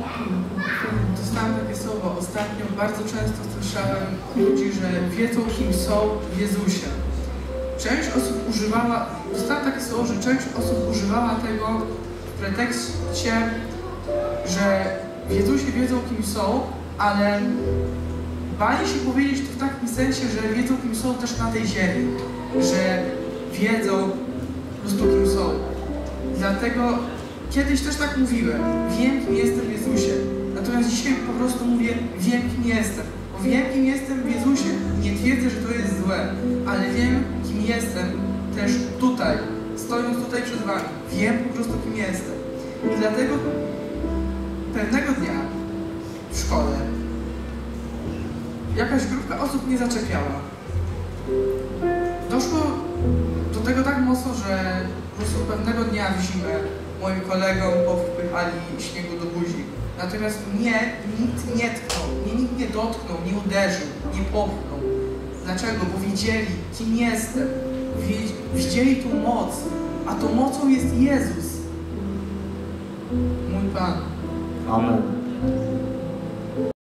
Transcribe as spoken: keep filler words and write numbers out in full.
Dostałem takie słowo ostatnio. Bardzo często słyszałem ludzi, że wiedzą, kim są w Jezusie. Część osób używała, dostałem takie słowo, że część osób używała tego w pretekście, że w Jezusie wiedzą, kim są, ale bali się powiedzieć to w takim sensie, że wiedzą, kim są też na tej ziemi, że wiedzą po prostu, kim są. Dlatego kiedyś też tak mówiłem, wiem, kim jestem w Jezusie, natomiast dzisiaj po prostu mówię, wiem, kim jestem, bo wiem, kim jestem w Jezusie. Nie twierdzę, że to jest złe, ale wiem, kim jestem też tutaj, stojąc tutaj przed wami. Wiem po prostu, kim jestem. I dlatego pewnego dnia w szkole jakaś grupka osób mnie zaczepiała. Doszło do tego tak mocno, że po prostu pewnego dnia w zimę moim kolegom powpychali śniegu do buzi. Natomiast mnie nikt nie tknął, mnie nikt nie dotknął, nie uderzył, nie popchnął. Dlaczego? Bo widzieli, kim jestem. Widzieli tą moc, a tą mocą jest Jezus, mój Pan. Amen.